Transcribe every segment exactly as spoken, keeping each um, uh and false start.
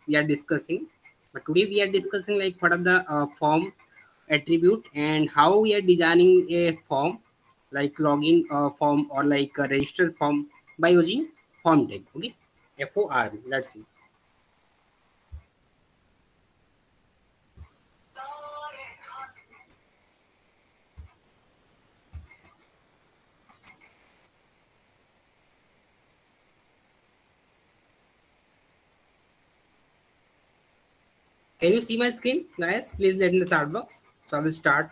we are discussing. But today we are discussing like what are the uh, form attribute and how we are designing a form, like login uh, form or like a register form by using form tag. Okay, F O R. Let's see. Can you see my screen, guys? Please let in the chat box. So I will start.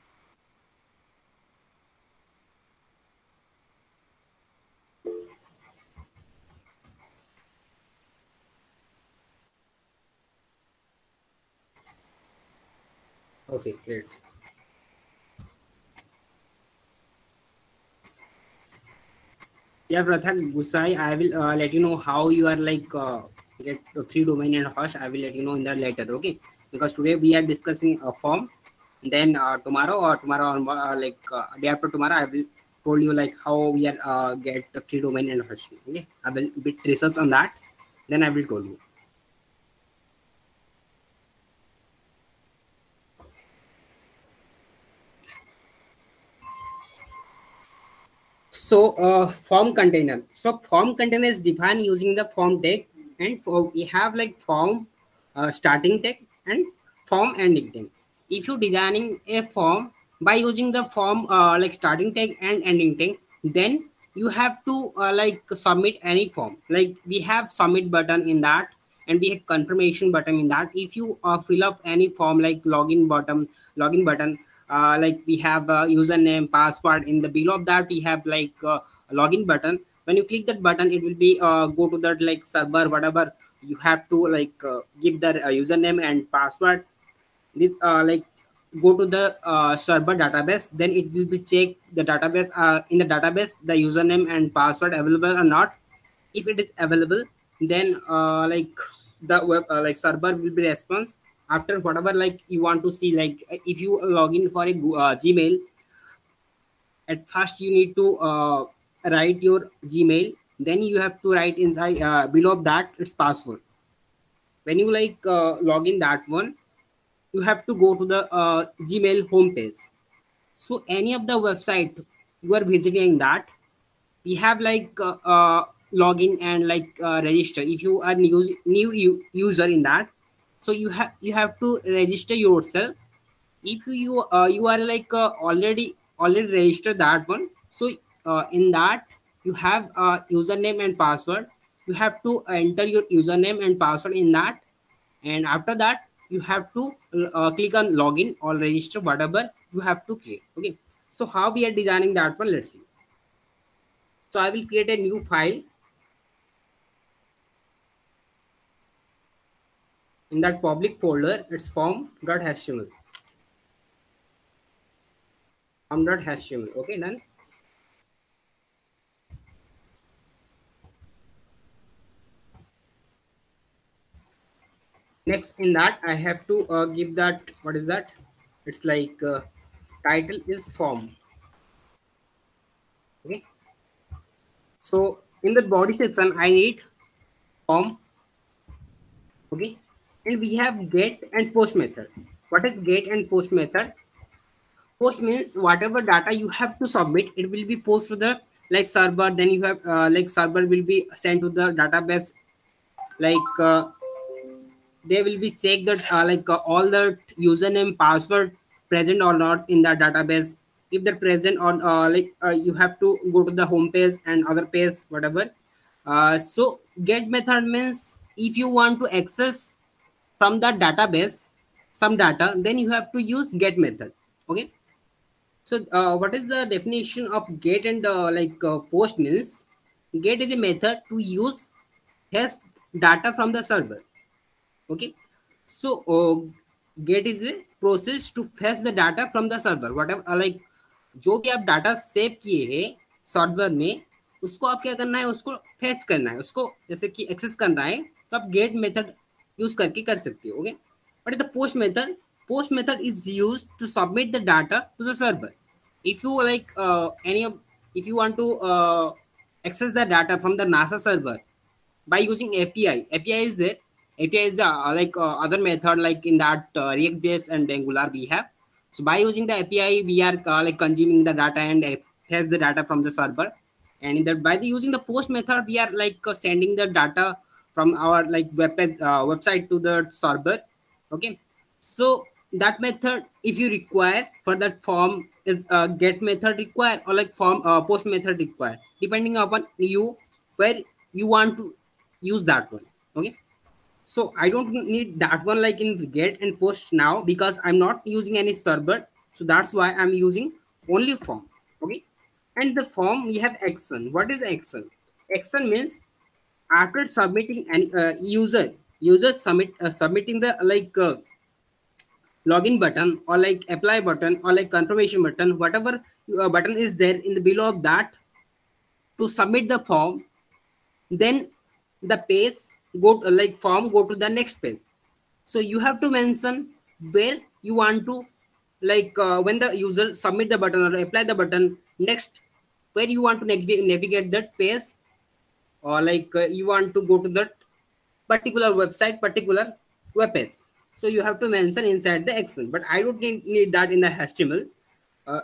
Okay, great. Yeah, Pratha Gusai, I will uh, let you know how you are like uh, get the free domain and host. I will let you know in that later, okay? Because today we are discussing a form. Then uh, tomorrow or tomorrow on uh, like uh, day after tomorrow, I will told you like how we are uh, get the free domain and hosting. Okay, I will bit research on that. Then I will tell you. So uh, form container. So form container is defined using the form tag, and for, we have like form uh, starting tag and form ending tag. If you designing a form by using the form uh, like starting tag and ending tag, then you have to uh, like submit any form. Like we have submit button in that, and we have confirmation button in that. If you uh, fill up any form like login button, login button uh, like we have a username password in the below of that we have like uh, a login button. When you click that button it will be uh, go to that like server whatever you have to like uh, give the uh, username and password. This uh, like go to the uh, server database, then it will be check the database uh, in the database the username and password available or not. If it is available, then uh, like the web uh, like server will be response after whatever like you want to see. Like if you log in for a uh, Gmail, at first you need to uh, write your Gmail, then you have to write inside uh, below that its password. When you like uh, log in that one, you have to go to the uh, Gmail homepage. So any of the website you are visiting that, we have like uh, uh, login and like uh, register. If you are new new u- user in that, so you have you have to register yourself. If you uh, you are like uh, already already registered that one, so uh, in that you have uh, username and password. You have to enter your username and password in that, and after that you have to uh, click on login or register whatever you have to create. Okay, so how we are designing that one, let's see. So I will create a new file. In that public folder, it's form.html. Form.html. Okay, done. Next, in that, I have to uh, give that. What is that? It's like uh, title is form. Okay. So in the body section, I need form. Okay. And we have get and post method. What is get and post method? Post means whatever data you have to submit, it will be post to the like server. Then you have uh, like server will be sent to the database. Like uh, they will be check that uh, like uh, all the username password present or not in the database. If they're present or uh, like uh, you have to go to the home page and other page whatever. Uh, so get method means if you want to access from the database some data, then you have to use get method. Okay. So uh, what is the definition of get and uh, like uh, post means? Get is a method to use has data from the server. Okay. So uh, get is a process to fetch the data from the server. Whatever uh, like जो भी आप data save किए हैं server में, उसको आप क्या करना है, उसको फेच करना है, उसको जैसे कि एक्सेस करना है, तो आप गेट मेथड यूज करके कर सकते हो. Okay. But the post method, post method is used to submit the data to the server. If you like uh, any of if you want to uh, access the data from the NASA server by using A P I, A P I is there. A P I is the uh, like uh, other method like in that uh, React.js and Angular we have. So by using the A P I, we are uh, like consuming the data and uh, has the data from the server. And in that by the using the post method, we are like uh, sending the data from our like web page, uh, website to the server. Okay, so that method, if you require for that form, is uh, get method required or like form uh, post method required, depending upon you where you want to use that one. Okay, so I don't need that one like in get and post now because I'm not using any server. So that's why I'm using only form. Okay. And the form we have action. What is the action? Action means after submitting an uh, user, user submit uh, submitting the like uh, login button or like apply button or like confirmation button, whatever uh, button is there in the below of that to submit the form, then the page go to, like form go to the next page. So you have to mention where you want to like uh, when the user submit the button or apply the button, next where you want to navigate, navigate that page, or like uh, you want to go to that particular website, particular web page. So you have to mention inside the action, but I don't need, need that in the H T M L. Uh,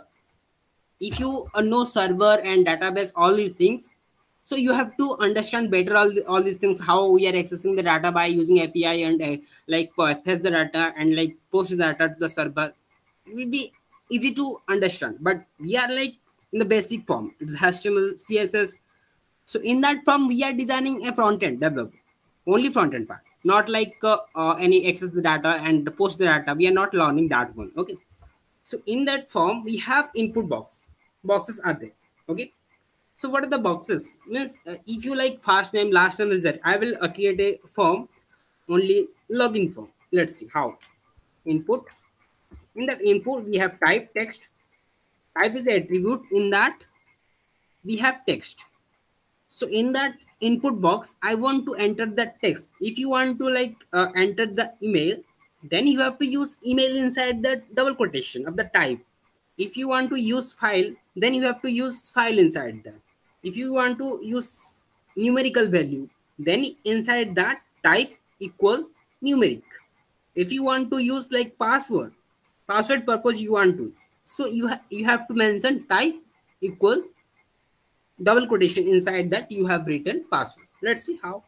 if you uh, know server and database, all these things, so you have to understand better all, the, all these things, how we are accessing the data by using A P I and uh, like uh, fetch the data and like post the data to the server. It will be easy to understand, but we are like in the basic form. It's H T M L, C S S. So in that form, we are designing a front end develop, only front end part, not like uh, uh, any access the data and post the data. We are not learning that one. Okay. So in that form, we have input box. Boxes are there. Okay. So what are the boxes? Means uh, if you like first name, last name is there. I will uh, create a form, only login form. Let's see how. Input. In that input, we have type text. Type is the attribute. In that, we have text. So in that input box, I want to enter the text. If you want to like uh, enter the email, then you have to use email inside the double quotation of the type. If you want to use file, then you have to use file inside that. If you want to use numerical value, then inside that type equal numeric. If you want to use like password, password purpose you want to, so you, ha you have to mention type equal double quotation inside that you have written password. Let's see how.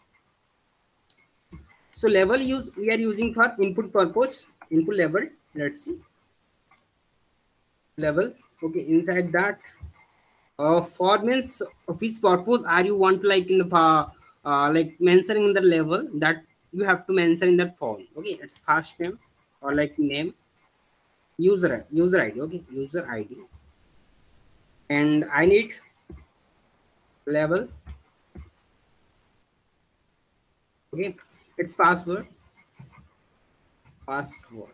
So level use we are using for input purpose, input level. Let's see. Level. Okay, inside that uh, for means which purpose are you want to like in the uh, uh, like mentioning in the level that you have to mention in that form. Okay, it's first name or like name, user user I D. Okay, user I D, and I need level. Okay, it's password. Password.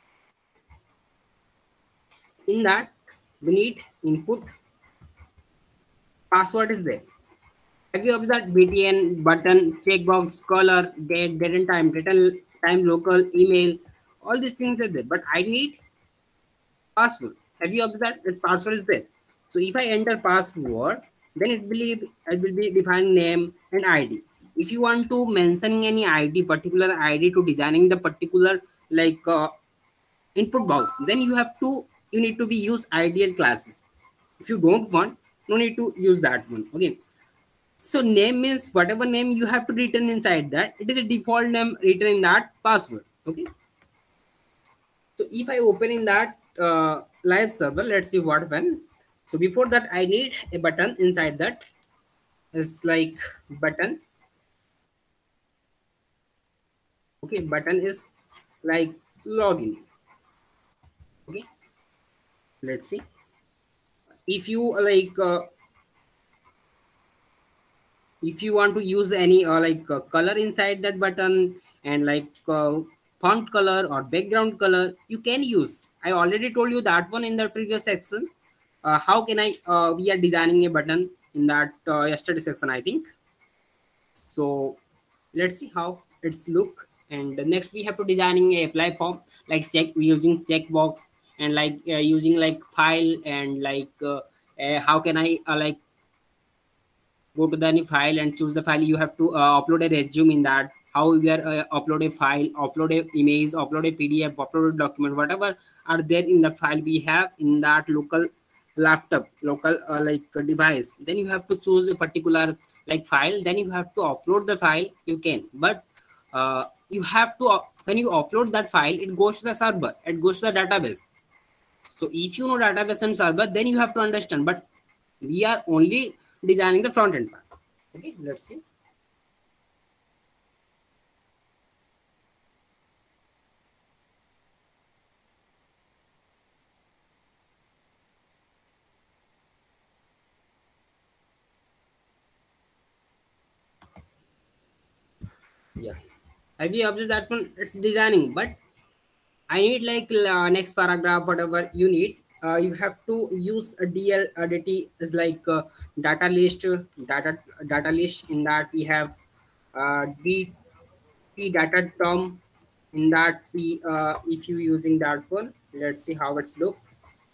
In that, we need input. Password is there. Have you observed B T N, button, checkbox, color, date, date and time, return time, local, email, all these things are there. But I need password. Have you observed its password is there? So if I enter password, then it will be it will be defining name and I D. If you want to mentioning any I D, particular I D to designing the particular like uh, input box, then you have to you need to be use I D and classes. If you don't want, no need to use that one. Okay. So name means whatever name you have to return inside that. It is a default name written in that password. Okay. So if I open in that uh, live server, let's see what when. So before that, I need a button inside that. It's like button. Okay, button is like login. Okay, let's see. If you like, uh, if you want to use any uh, like uh, color inside that button and like uh, font color or background color, you can use. I already told you that one in the previous section. Uh, how can I? Uh, we are designing a button in that uh, yesterday section, I think. So let's see how it's look. And next we have to designing a apply form, like check using checkbox and like uh, using like file and like uh, uh, how can I uh, like go to the any file and choose the file. You have to uh, upload a resume in that. how we are uh, upload a file, upload a image, upload a P D F, upload a document, whatever are there in the file we have in that local laptop, local uh, like uh, device. Then you have to choose a particular like file, then you have to upload the file, you can. But uh, you have to uh, when you upload that file, it goes to the server, it goes to the database. So if you know database and server, then you have to understand. But we are only designing the front end part. Okay, let's see. Yeah, have you observed that one? It's designing, but I need like uh, next paragraph, whatever you need. Uh, you have to use a D L uh, D T is like uh, data list, uh, data data list. In that we have uh, D T data term. In that we uh, if you using that one, let's see how it's look.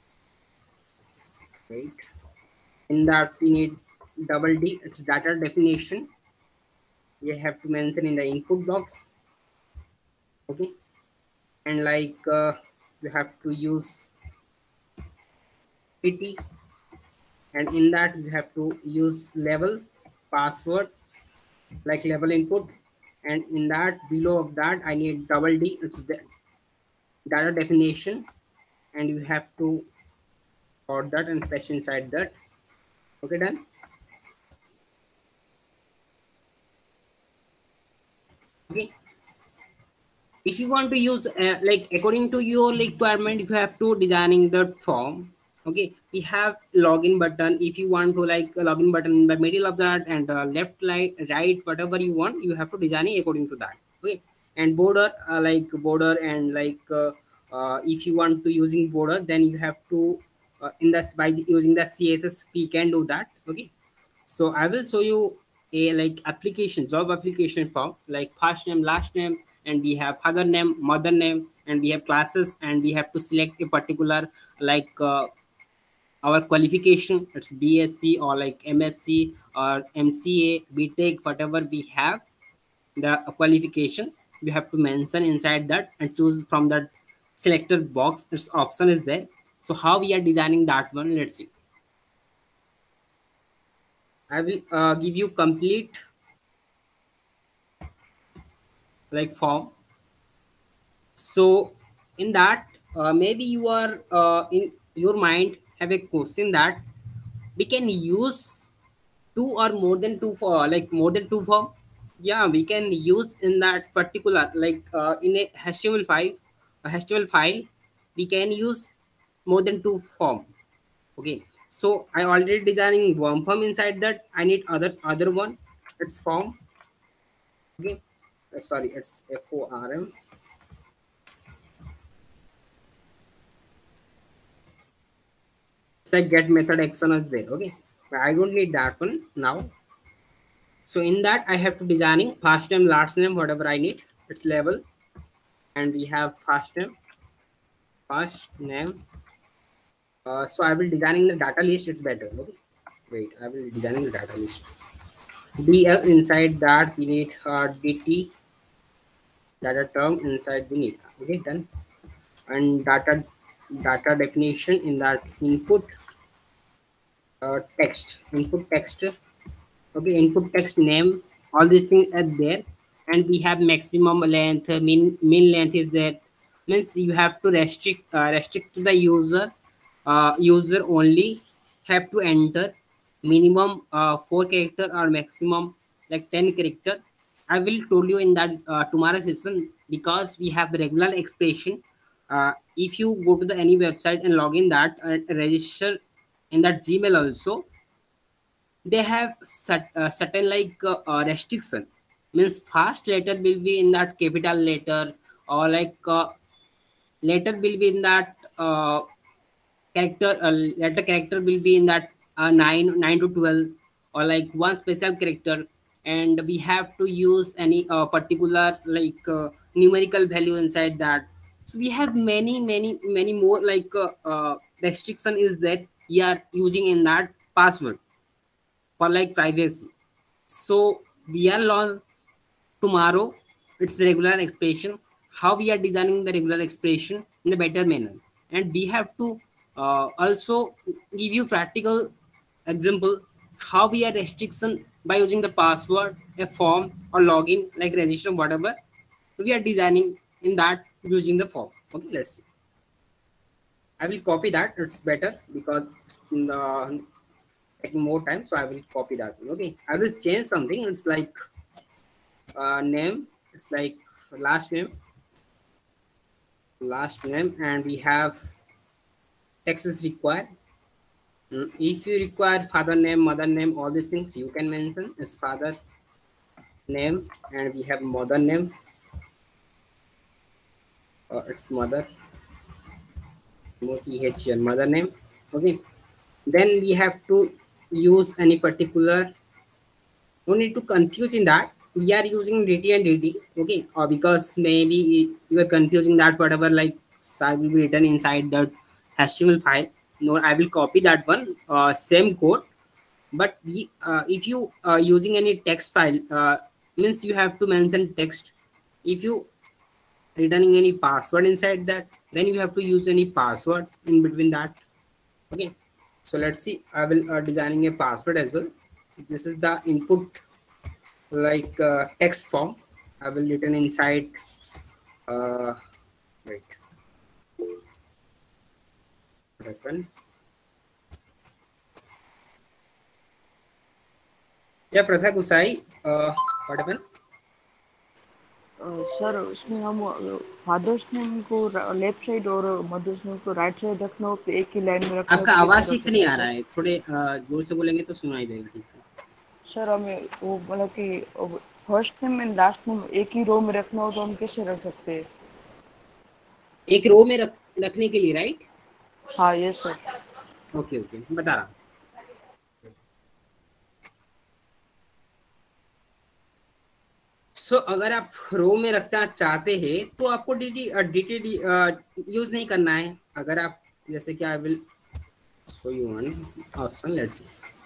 Wait. In that we need double D. It's data definition. We have to mention in the input box. Okay, and like uh, you have to use P T, and in that you have to use level password like level input, and in that below of that I need double D, it's the data definition, and you have to put that and press inside that. Okay, done. Okay, if you want to use uh, like according to your requirement, you have to designing the form. Okay, we have login button. If you want to like a login button in the middle of that, and uh, left, right, right, whatever you want, you have to design it according to that. Okay, and border uh, like border, and like uh, uh, if you want to using border, then you have to uh, in this by using the C S S we can do that. Okay, so I will show you a like application, job application form, like first name, last name, and we have father name, mother name, and we have classes, and we have to select a particular like uh, our qualification. It's B S c or like M S c or M C A, B Tech, whatever we have the qualification. We have to mention inside that and choose from that selected box. Its option is there. So how we are designing that one? Let's see. I will uh, give you complete like form. So in that uh, maybe you are uh, in your mind have a question that we can use two or more than two for like more than two form. Yeah, we can use in that particular like uh, in a H T M L file, a H T M L file, we can use more than two form. Okay, so I already designing one form inside that. I need other other one. It's form. Okay, uh, sorry, it's form. It's like get method action is there. Okay, but I don't need that one now. So in that I have to designing first name, last name, whatever I need. It's level, and we have first name, first name. Uh, so I will designing the data list. It's better. Okay, wait. I will designing the data list. D L inside that we need uh, D T data term inside we need. Okay, done. And data data definition in that input uh, text, input text. Okay, input text name, all these things are there, and we have maximum length, mean mean length is there. Means you have to restrict uh, restrict to the user. Uh, user only have to enter minimum uh, four character or maximum like ten character. I will told you in that uh, tomorrow session, because we have regular expression. Uh, if you go to the any website and log in that and register in that Gmail also, they have set, uh, certain like uh, uh, restriction. Means first letter will be in that capital letter, or like uh, letter will be in that uh, character uh, letter character will be in that uh, nine nine to twelve, or like one special character, and we have to use any uh, particular like uh, numerical value inside that. So we have many many many more like uh, uh, restriction is that we are using in that password for like privacy. So we are learn tomorrow it's the regular expression, how we are designing the regular expression in a better manner. And we have to uh, also give you practical example how we are restriction by using the password, a form or login like register, whatever we are designing in that using the form. Okay, let's see. I will copy that. It's better because it's uh, taking more time. So I will copy that. Okay, I will change something. It's like uh, name. It's like last name, last name, and we have text is required. Mm, If you require father name, mother name, all these things you can mention as father name, and we have mother name. Uh, it's mother, mother name. Okay. Then we have to use any particular. No need to confuse in that. We are using D T and D T. Okay. Or because maybe you are confusing that whatever like will be written inside that H T M L file. No, I will copy that one. Uh, same code. But we, uh, if you are using any text file, uh, means you have to mention text. If you returning any password inside that, then you have to use any password in between that. Okay, so let's see. I will uh, designing a password as well. This is the input like uh, text form. I will written inside. Uh, wait. What happened? Yeah, Pratha Gusai. Uh, what happened? Sir उसमें हम father's name को left side और mother's name को right side रखना हो तो एक ही line में रखना हो आपका तो आवाज कैसे ठीक रख से नहीं सकते आ हैं रहा सर? है, थोड़े जोर से बोलेंगे तो सुनाई देगा ठीक से। सर हमें वो मतलब कि first name and last name एक ही रो में रखना हो तो हम कैसे रख सकते हैं? एक रो में रख, रखने के लिए, राइट? हाँ यस सर। ओके ओके, बता रहा हूँ। सो so, अगर आप रो में रखना चाहते हैं तो आपको डीटी डीटी यूज नहीं करना है। अगर आप जैसे कि I will show you one option, let's see.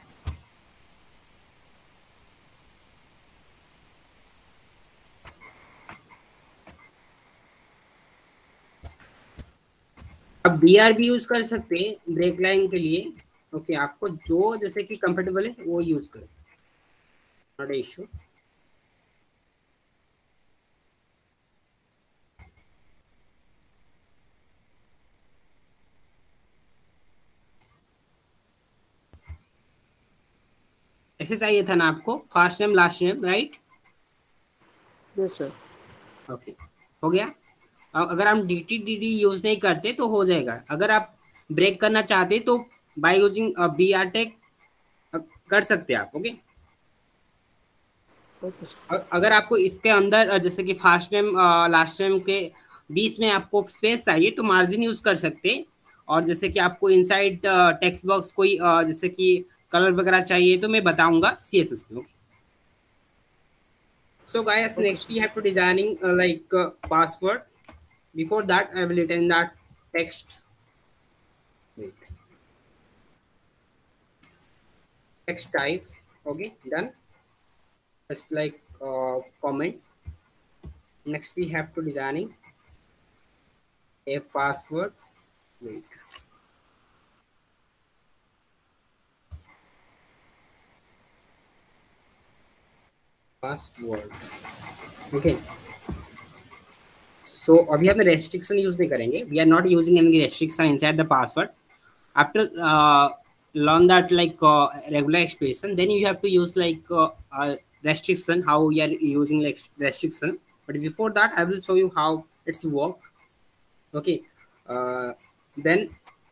आप बी आर भी यूज कर सकते हैं ब्रेक लाइन के लिए। ओके, आपको जो जैसे कि कंफर्टेबल है वो यूज करें, नॉट इशू। ऐसे चाहिए था ना आपको, first name last name, right? Yes sir. Okay, हो गया। अगर हम D T D D use नहीं करते तो हो जाएगा। अगर आप ब्रेक करना चाहते तो by using B R take कर सकते हैं आप। ओके, अगर आपको इसके अंदर जैसे कि फर्स्ट नेम लास्ट नेम के बीच में आपको स्पेस चाहिए तो मार्जिन यूज कर सकते हैं। और जैसे कि आपको इनसाइड टेक्स्ट बॉक्स कोई जैसे कि कलर वगैरह चाहिए तो मैं बताऊंगा सी एस एस में। So guys, next we have to designing uh, like uh, password. Before that, I will written that text. Wait. Text type. Okay, done. It's like uh, comment. Next we have to designing a password. Wait. Password. Okay. So अभी हम restriction use नहीं करेंगे. We are not using any restriction inside the password. After uh, learn that like uh, regular expression, then you have to use like uh, uh, restriction, how we are using like restriction. But before that, I will show you how it's work. Okay, uh, then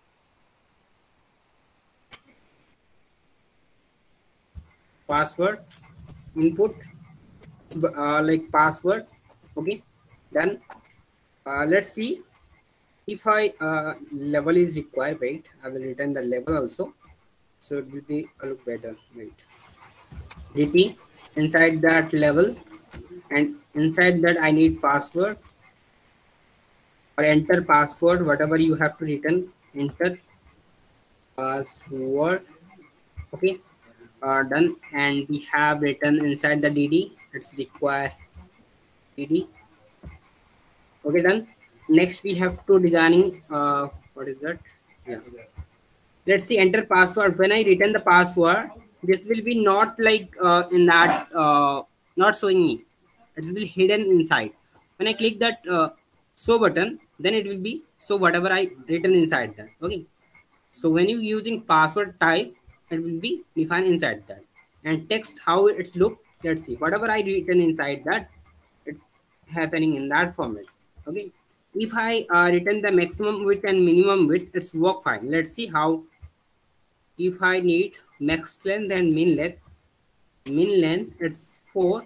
password input uh, like password. Okay, then uh, let's see if I uh, level is required. Wait, I will return the level also, so it will be a look better. Wait, D T inside that level, and inside that I need password or enter password, whatever you have to return. Enter password. Okay, uh, done. And we have written inside the D D. It's require ed. Okay, done. Next we have to designing uh what is that? Yeah. Let's see, enter password. When I return the password, this will be not like uh, in that uh, not showing me. It will be hidden inside. When I click that uh, show button, then it will be so whatever I written inside that. Okay, so when you using password type, it will be defined inside that. And text, how it's look, let's see, whatever I written inside that, it's happening in that format. Okay, if I uh, written the maximum width and minimum width, it's work fine. Let's see how. If I need max length and min length, min length it's four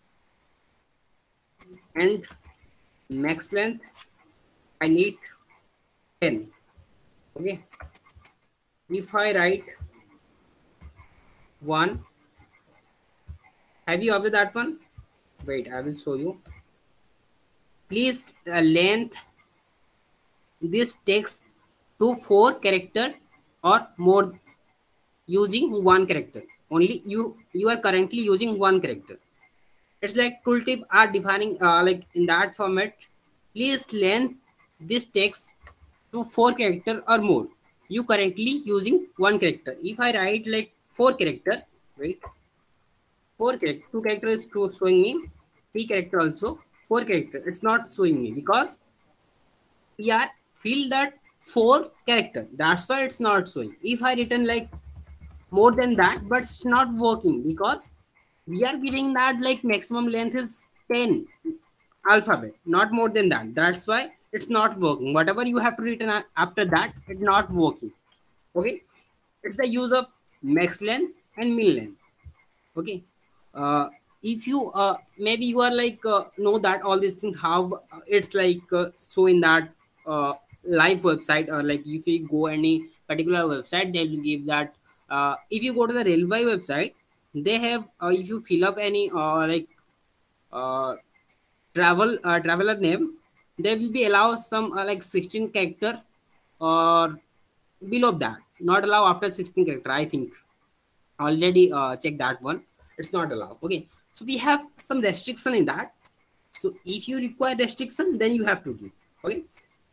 and max length I need ten. Okay, if I write one, have you observed that one? Wait, I will show you. Please uh, length, this takes to four character or more using one character. Only you you are currently using one character. It's like tooltip are defining uh, like in that format. Please length this text to four character or more. You currently using one character. If I write like four character, wait, four character, two character is showing me, three character also, four character. It's not showing me because we are feel that four character. That's why it's not showing. If I written like more than that, but it's not working because we are giving that like maximum length is ten alphabet, not more than that. That's why it's not working. Whatever you have to written after that, it's not working. Okay, it's the use of max length and min length. Okay, uh, if you uh, maybe you are like uh, know that all these things how it's like uh, so in that uh, live website, or like if you go any particular website, they will give that. Uh, if you go to the railway website, they have uh, if you fill up any uh, like uh, travel uh, traveler name, they will be allow some uh, like sixteen character or below that, not allow after sixteen character. I think already uh, check that one, it's not allowed. Okay, so we have some restriction in that. So if you require restriction, then you have to give. Okay,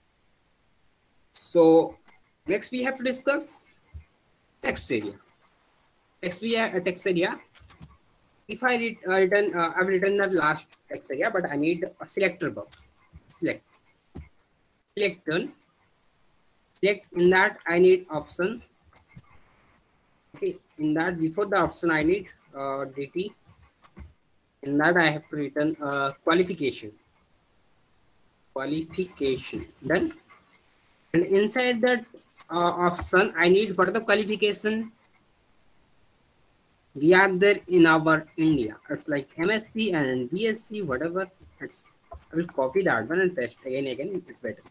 so next we have to discuss text area. Text area, uh, text area. If I read, uh, written, uh, I've written the last text area, but I need a selector box. Select, select turn, select. In that I need option. Okay, in that before the option I need uh, D T. In that I have to return uh, qualification. Qualification done. And inside that uh, option I need for the qualification. We are there in our India. It's like M S C and B S c, whatever. It's I will copy that one and paste again again. It's better.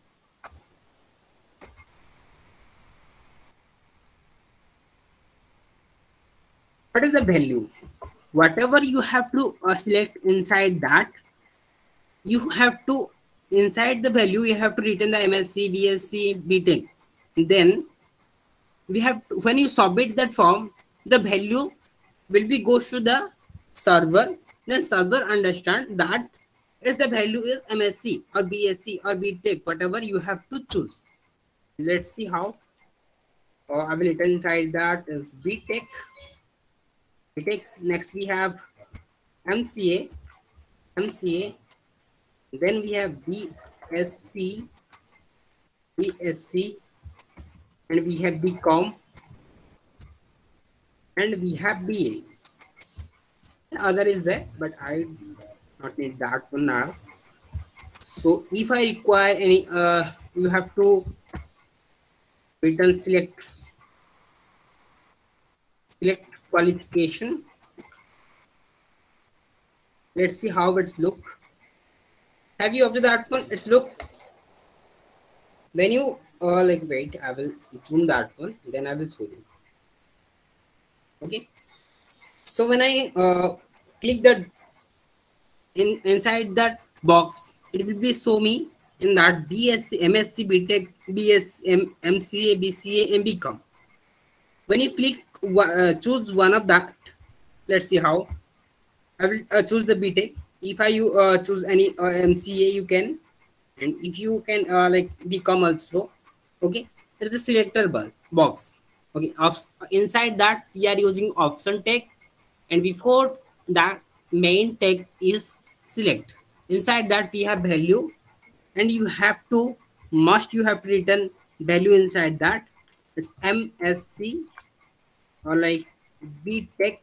What is the value? Whatever you have to uh, select inside that, you have to inside the value you have to return the M S c, B S c, B Tech. Then we have to, when you submit that form, the value will be goes to the server. Then server understand that is the value is M S c or B S c or B Tech, whatever you have to choose. Let's see how. Uh, I will return inside that is B Tech. B Tech. Next we have M C A, M C A. Then we have B S c, B S c, and we have B Com, and we have B A. Other is there, but I not need that one now. So if I require any, uh, you have to return select, select qualification. Let's see how it's look. Have you observed that one? It's look. When you uh, like wait, I will zoom that one. Then I will show you. Okay. So when I uh, click the in inside that box, it will be show me in that B S c, M S c, B Tech, B S M, M C A, B C A, and B Com. When you click uh, choose one of that, let's see how. I will uh, choose the B Tech. if I you uh, choose any uh, M C A, you can, and if you can uh, like become also, okay. There's a selector bu- box. Okay, of, inside that we are using option tag, and before that main tag is select. Inside that we have value, and you have to must you have to return value inside that. It's M S C or like B Tech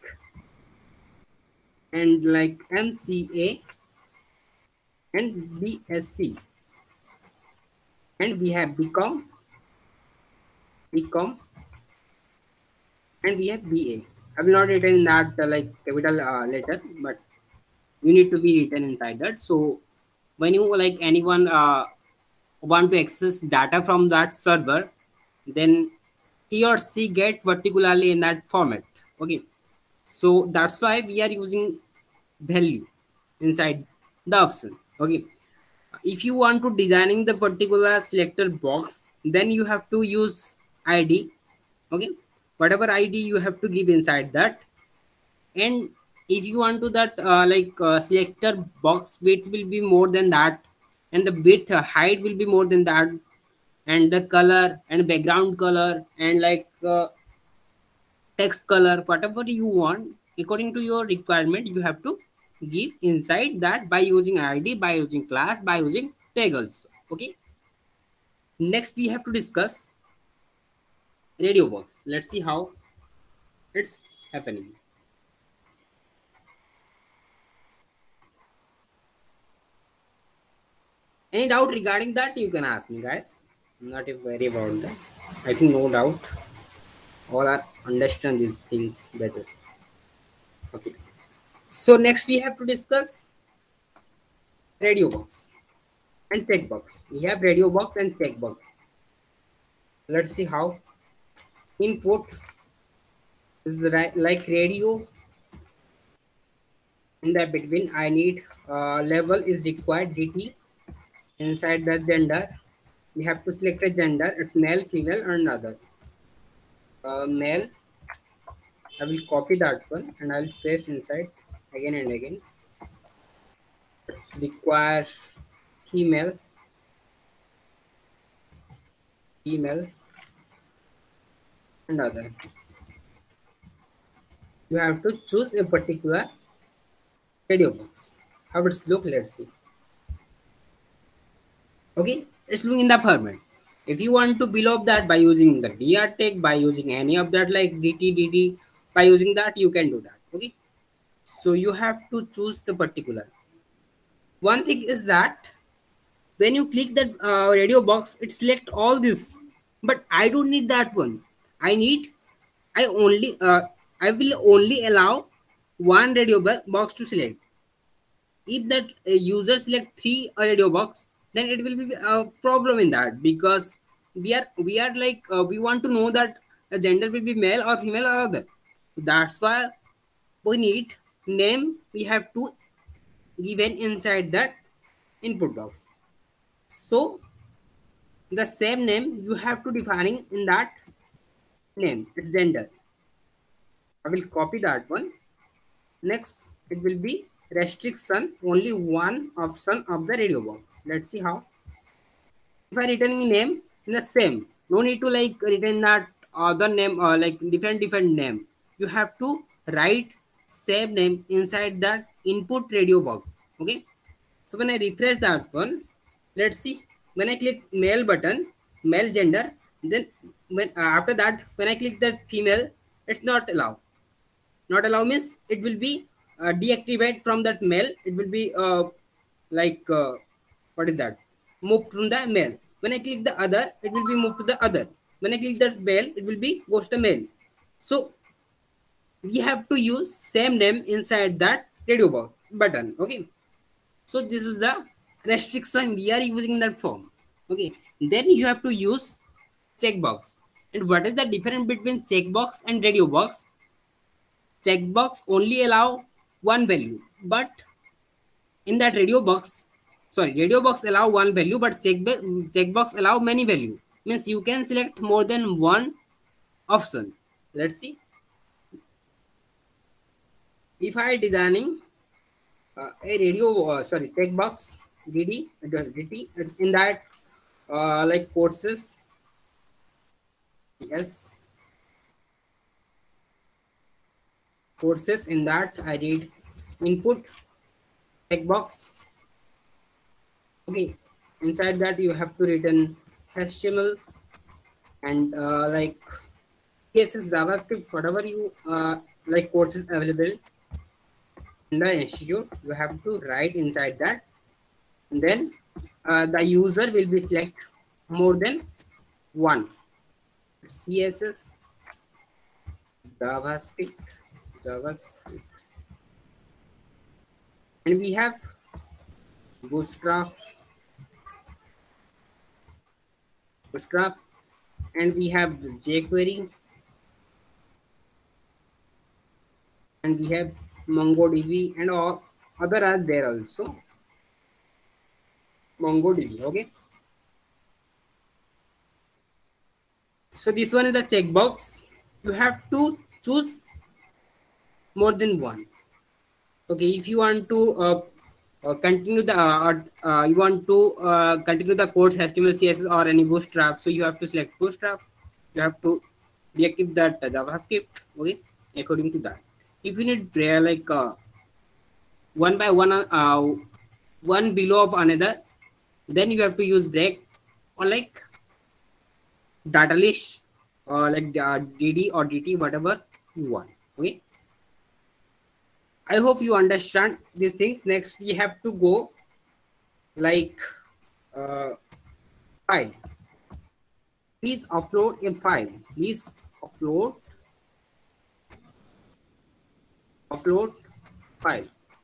and like M C A and B S C, and we have become become and we have B A. I will not written in that uh, like capital uh, letter, but you need to be written inside that. So when you like anyone uh, want to access data from that server, then he or she get particularly in that format. Okay, so that's why we are using value inside the option. Okay, if you want to designing the particular selector box, then you have to use id. Okay, whatever id you have to give inside that. And if you want to that uh, like uh, selector box width will be more than that, and the width uh, height will be more than that, and the color and background color and like uh, text color, whatever you want according to your requirement, you have to give inside that by using id, by using class, by using tag also. Okay, next we have to discuss radio box. Let's see how it's happening. Any doubt regarding that, you can ask me, guys. I'm not worry about that. I think no doubt all are understand these things better. Okay, so next we have to discuss radio box and checkbox. We have radio box and checkbox. Let's see how. Input is right like radio. In the between I need uh, level is required dt. Inside the gender we have to select a gender. It's male, female, or another. Uh, male. I will copy that one and I'll paste inside again and again. It's require female, female, and other. You have to choose a particular radio box. How it's look, let's see. Okay, it's looking in the format. If you want to below that by using the dr tag, by using any of that like dt dd, by using that you can do that. Okay, so you have to choose the particular. One thing is that when you click that uh, radio box, it select all this, but I don't need that one. I need I only uh, I will only allow one radio box to select. If that uh, user select three uh, radio box, then it will be a problem in that, because we are we are like uh, we want to know that a gender will be male or female or other. That's why we need name. We have to given inside that input box. So the same name you have to defining in that name. It's gender. I will copy that one. Next, it will be restriction, only one option of the radio box. Let's see how. If I returning name in the same, no need to like return that other name or like different different name. You have to write same name inside that input radio box. Okay. So when I refresh that one, let's see. When I click male button, male gender, then when uh, after that when I click that female, it's not allowed. Not allow means it will be uh, deactivate from that male. It will be uh, like uh, what is that? Moved from the male. When I click the other, it will be moved to the other. When I click that male, it will be goes to male. So we have to use same name inside that radio box button. Okay. So this is the restriction we are using that form. Okay. Then you have to use checkbox. And what is the difference between checkbox and radio box? Checkbox only allow one value, but in that radio box, sorry, radio box allow one value, but check checkbox allow many value. Means you can select more than one option. Let's see. If I designing uh, a radio uh, sorry checkbox D D D T in that uh, like courses. Yes, courses in that I read input checkbox. Okay, inside that you have to written H T M L and uh, like C S S, JavaScript, whatever you uh, like courses available in the institute, you have to write inside that. And then uh, the user will be select more than one. C S S, JavaScript, JavaScript, and we have Bootstrap, Bootstrap, and we have jQuery, and we have MongoDB, and all other are there also. MongoDB, okay. So this one is the checkbox. You have to choose more than one. Okay, if you want to uh, uh, continue the uh, uh, you want to uh, continue the course H T M L, C S S, or any Bootstrap, so you have to select Bootstrap. You have to deactivate that uh, JavaScript. Okay, according to that. If you need uh, like uh, one by one, uh, one below of another, then you have to use break or like data list or like uh, D D or D T, whatever you want. Okay. I hope you understand these things. Next, we have to go like uh, file. Please upload a file. Please upload upload file.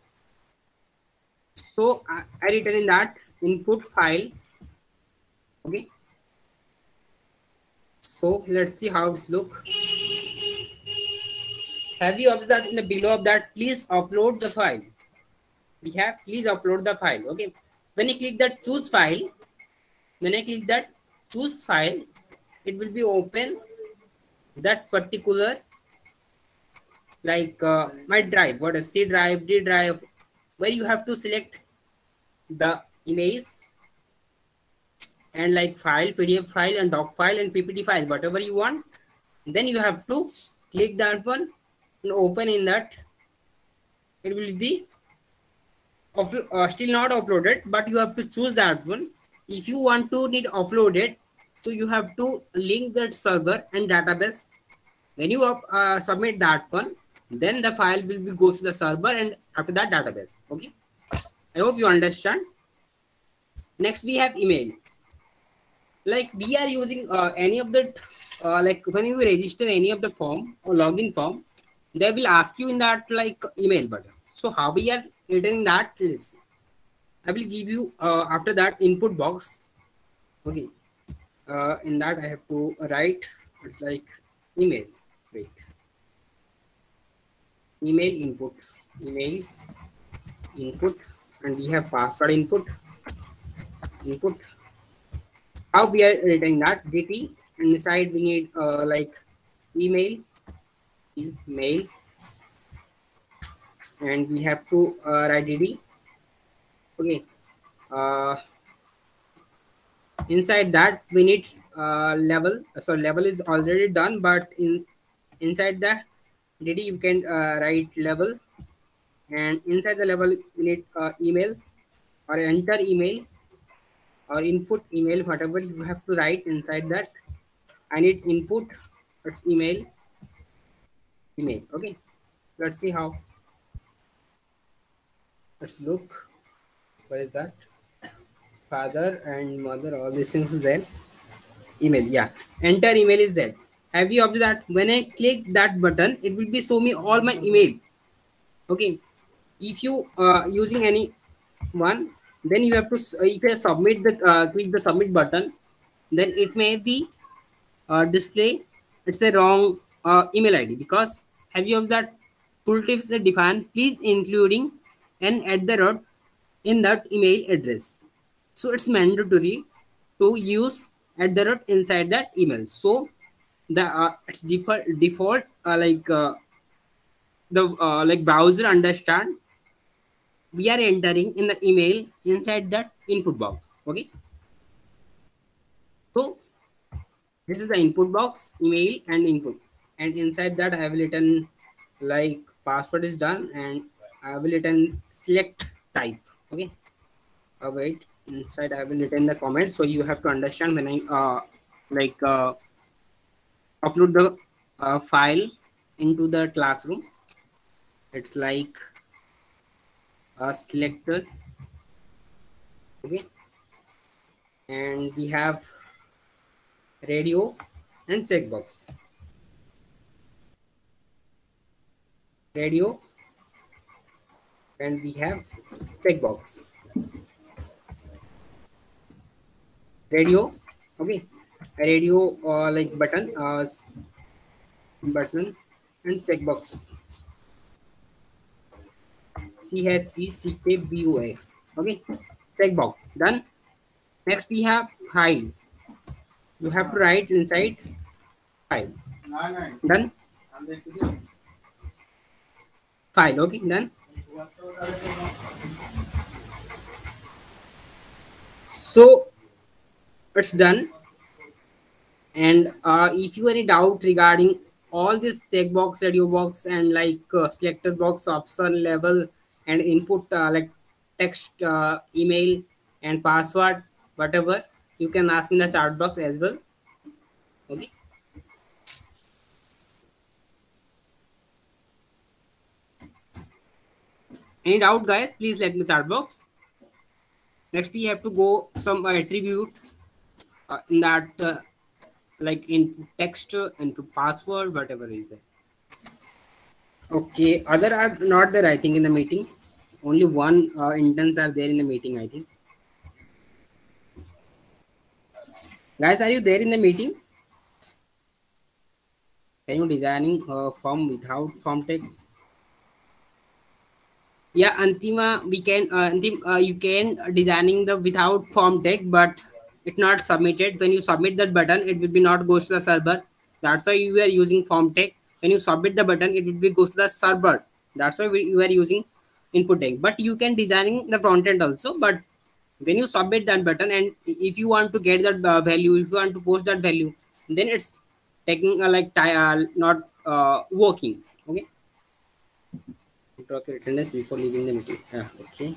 So I, I written in that input file. Okay. So let's see how it's look. Have you observed that in the below of that, please upload the file. We have please upload the file. Okay. When you click that choose file, when I click that choose file, it will be open that particular like uh, my drive, what is C drive, D drive, where you have to select the image and like file, P D F file and doc file and P P T file, whatever you want. Then you have to click that one and open in that. It will be of, uh, still not uploaded, but you have to choose that one. If you want to need uploaded, so you have to link that server and database. When you uh, submit that one, then the file will be goes to the server and after that database. Okay, I hope you understand. Next we have email. Like we are using uh, any of the uh, like when you register any of the form or login form, they will ask you in that like email button. So how we are entering that? Let's see. I will give you uh, after that input box. Okay, uh, in that I have to write. It's like email. Wait. Email input. Email input, and we have password input. Input. How we are writing that D T, and inside we need uh, like email, email, and we have to uh, write D D. Okay. Uh, inside that we need uh, level. So level is already done, but in inside the D D you can uh, write level, and inside the level we need uh, email or enter email or input email, whatever you have to write inside that. I need input, it's email, email. Okay, let's see how. Let's look. What is that? Father and mother, all these things is there. Email, yeah. Enter email is there. Have you observed that when I click that button, it will be show me all my email. Okay. If you uh using any one, then you have to if you submit the uh, click the submit button, then it may be uh, display it's a wrong uh, email I D, because have you observed that tooltips are defined please including an at the root in that email address. So it's mandatory to use at the root inside that email. So the uh, it's default default uh, like uh, the uh, like browser understand we are entering in the email inside that input box. Okay, so this is the input box, email and input, and inside that I have written like password is done, and I have written select type. Okay, uh, wait, inside I will written the comment, so you have to understand when I uh like uh, upload the uh, file into the classroom. It's like a selector. Okay, and we have radio and checkbox. Radio, and we have checkbox. Radio, okay, radio uh, like button, uh, button and checkbox. C H E C K B O X. Okay, checkbox done. Next we have file. You have to write inside file. Done. File. Okay, done. So it's done. And uh, if you have any doubt regarding all this checkbox, radio box, and like uh, selector box, option level, and input uh, like text, uh, email, and password, whatever, you can ask me in the chat box as well. Okay. Any doubt, guys? Please let me chat box. Next, we have to go some uh, attribute uh, in that. Uh, like in text, into password, whatever is there. Okay, other are not there, I think, in the meeting. Only one uh, interns are there in the meeting, I think. Guys, are you there in the meeting? Can you designing a form without form tag? Yeah, Antima, we can uh, Antim, uh, you can designing the without form tag, but it's not submitted. When you submit that button, it will be not goes to the server. That's why you are using form tag. When you submit the button, it will be goes to the server. That's why we, you are using input tag. But you can designing the front end also. But when you submit that button, and if you want to get that uh, value, if you want to post that value, then it's taking uh, like uh, not uh, working. Okay. Drop your attendance before leaving the meeting. Ah, okay.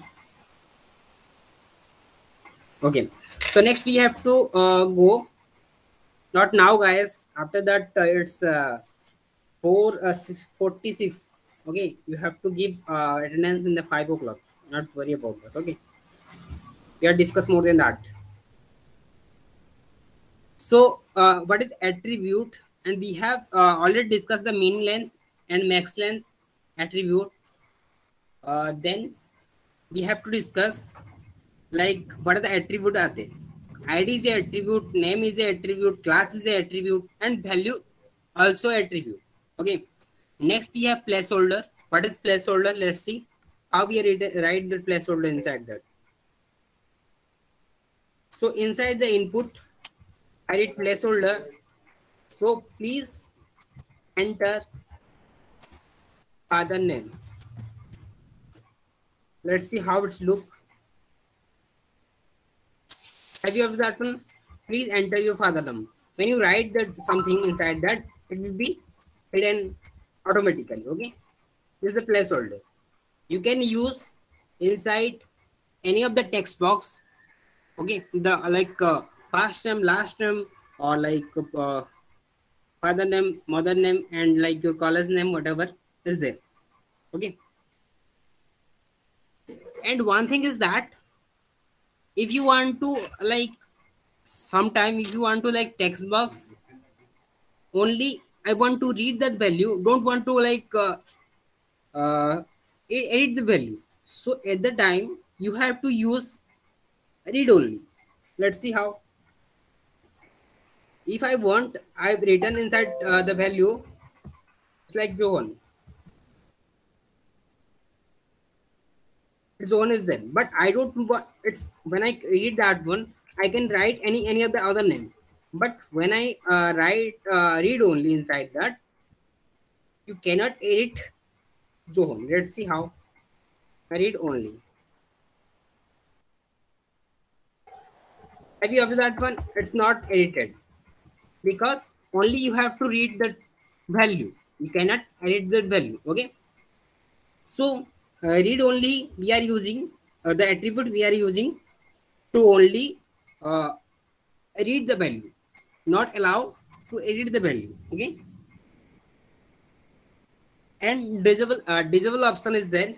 Okay. So next we have to uh, go. Not now, guys. After that, uh, it's uh, four uh, forty-six. Okay. You have to give uh, attendance in the five o'clock. Not worry about that. Okay. We have discussed more than that. So uh, what is attribute? And we have uh, already discussed the min length and max length attribute. Uh, then we have to discuss like what are the attribute are there. I D is a attribute, name is a attribute, class is a attribute, and value also attribute. Okay. Next we have placeholder. What is placeholder? Let's see how we write the placeholder inside that. So inside the input, I did placeholder. So please enter father name. Let's see how it's look. Have you ever that one? Please enter your father name. When you write that something inside that, it will be hidden automatically. Okay, this is a placeholder. You can use inside any of the text box. Okay, the like uh, first name, last name, or like uh, father name, mother name, and like your college name, whatever is there. Okay. And one thing is that if you want to like sometime if you want to like text box only, I want to read that value, don't want to like uh, uh, edit the value. So at the time you have to use read only. Let's see how. If I want, I've written inside uh, the value. It's like Johan. Zone is there, but I don't know what it's. When I read that one, I can write any any of the other name. But when I uh, write uh, read only inside that, you cannot edit Johan. Let's see how. I read only. Have you observed that one? It's not edited because only you have to read the value. You cannot edit the value. Okay. So uh, read only we are using uh, the attribute we are using to only uh, read the value, not allow to edit the value. Okay. And disable uh, disable option is there.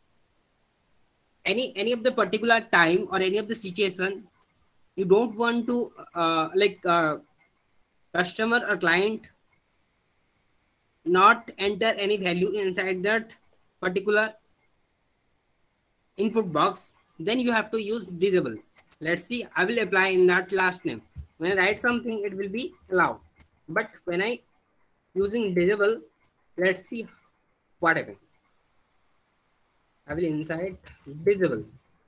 Any any of the particular time or any of the situation you don't want to uh, like uh, customer or client not enter any value inside that particular input box, then you have to use disable. Let's see, I will apply in that last name. When I write something, it will be allowed. But when I using disable, let's see what happens. I will inside disable.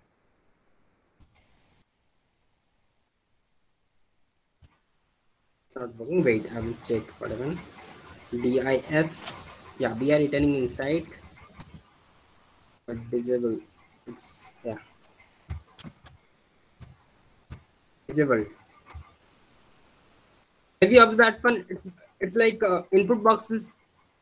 It's not working. Wait, I will check what happened. Dis, yeah, we are returning inside, but disable. It's yeah. Disable. Have you observed that one? It's it's like uh, input box is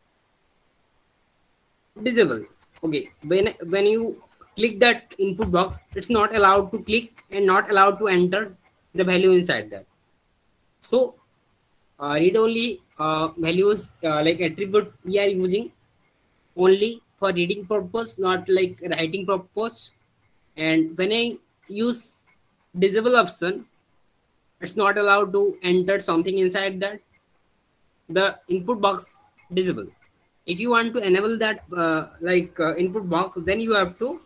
disable. Okay, when when you click that input box, it's not allowed to click and not allowed to enter the value inside that. So uh, read only uh, values uh, like attribute we are using only for reading purpose, not like writing purpose. And when I use disable option, it's not allowed to enter something inside that the input box disable. If you want to enable that uh, like uh, input box, then you have to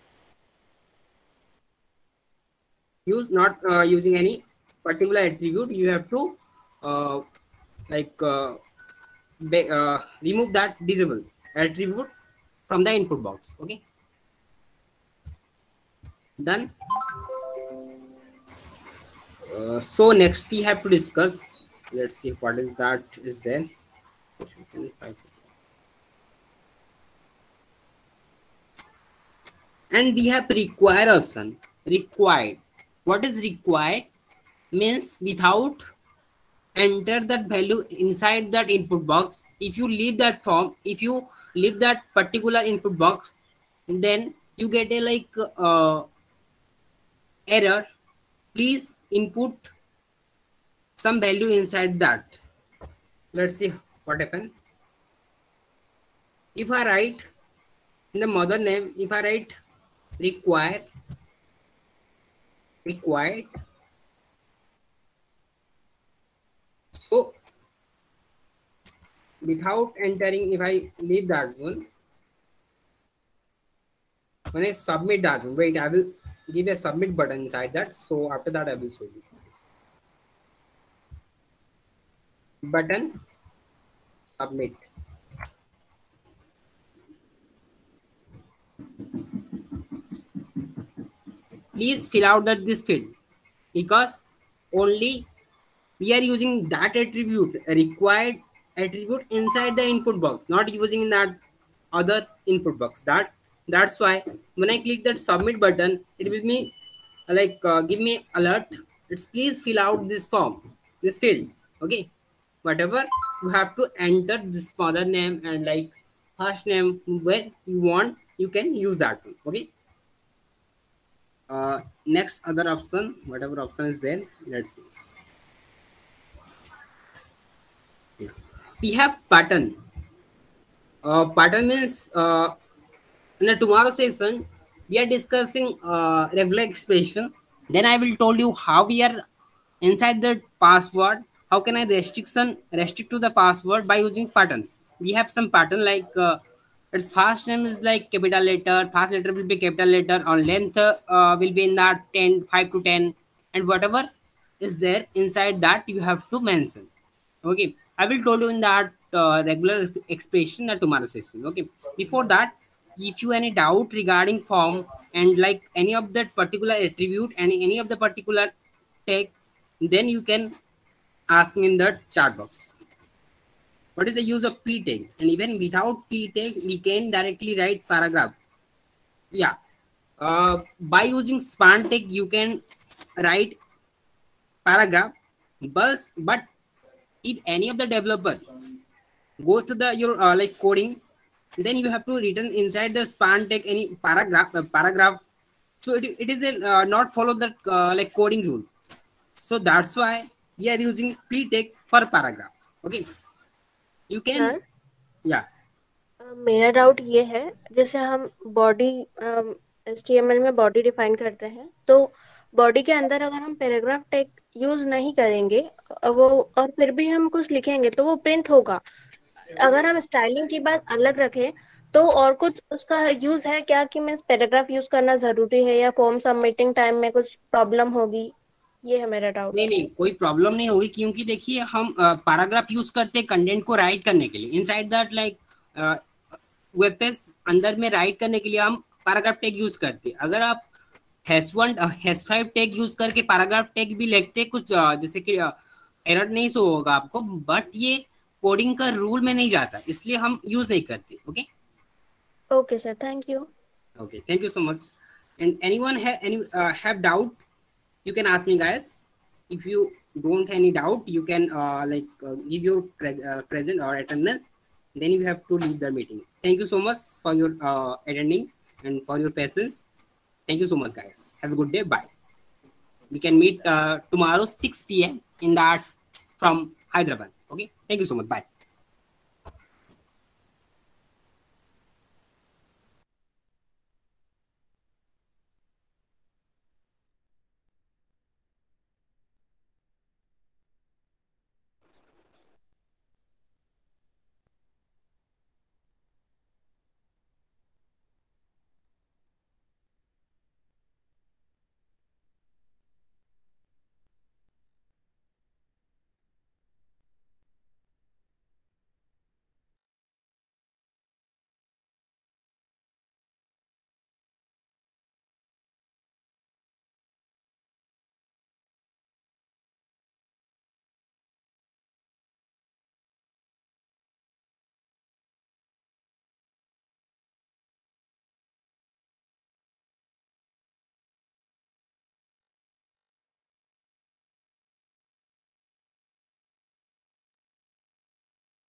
use not uh, using any particular attribute. You have to uh, like uh, be, uh, remove that disable attribute from the input box. Okay, done. Uh, so next we have to discuss. Let's see what is that is there. And we have require option. Required. What is required? Means without enter that value inside that input box. If you leave that form, if you leave that particular input box, then you get a like uh, error. Please input some value inside that. Let's see what happened. If I write in the mother name, if I write require required, so without entering, if I leave that one, when I submit that one, wait, I will give a submit button inside that. So after that I will show you. Button submit. Please fill out that this field because only we are using that attribute, required attribute inside the input box, not using in that other input box. That that's why when I click that submit button, it will be like uh, give me alert. It's please fill out this form, this field. Okay, whatever you have to enter this father name and like first name where you want, you can use that one. Okay. Uh, next other option, whatever option is there, let's see. Yeah. We have pattern. Uh, pattern means uh, in the tomorrow session we are discussing uh, regular expression. Then I will told you how we are inside the password. How can I restriction restrict to the password by using pattern? We have some pattern like uh, its first name is like capital letter, first letter will be capital letter, on length uh, will be in that ten, five to ten, and whatever is there inside that you have to mention. Okay, I will told you in that uh, regular expression that tomorrow session. Okay, before that, if you any doubt regarding form and like any of that particular attribute and any of the particular tag, then you can ask me in the chat box. What is the use of p tag? And even without p tag, we can directly write paragraph. Yeah, uh, by using span tag, you can write paragraph, but but if any of the developer go to the your uh, like coding, then you have to return inside the span tag any paragraph uh, paragraph. So it, it is a uh, not follow the uh, like coding rule. So that's why we are using p tag per paragraph. Okay, you can. Sir Yeah. मेरा doubt ये है, जैसे हम body H T M L में body define करते हैं, तो body के अंदर अगर हम पैराग्राफ टैग यूज नहीं करेंगे वो और फिर भी हम कुछ लिखेंगे तो वो प्रिंट होगा। अगर हम स्टाइलिंग की बात अलग रखें तो और कुछ उसका यूज है क्या कि मीन्स पैराग्राफ यूज करना जरूरी है या फॉर्म सबमिटिंग टाइम में कुछ प्रॉब्लम होगी? ये है मेरा डाउट। नहीं नहीं कोई प्रॉब्लम नहीं होगी, क्योंकि देखिए हम पैराग्राफ यूज करते हैं कंटेंट को राइट करने के लिए। Inside that like web page अंदर में राइट करने के लिए हम पैराग्राफ टैग यूज करते हैं। अगर आप hash one hash five tag use करके पैराग्राफ टैग भी लिखते कुछ uh, जैसे कि एरर uh, नहीं शो होगा आपको, बट ये कोडिंग का रूल में नहीं जाता, इसलिए हम यूज नहीं करते। Okay okay sir, thank you. Okay, thank you so much. And anyone have any have doubt, you can ask me guys. If you don't have any doubt, you can uh, like uh, give your pre uh, present or attendance, then you have to leave the meeting. Thank you so much for your uh, attending and for your patience. Thank you so much guys, have a good day, bye. We can meet uh, tomorrow six p m in that from Hyderabad. Okay, thank you so much, bye.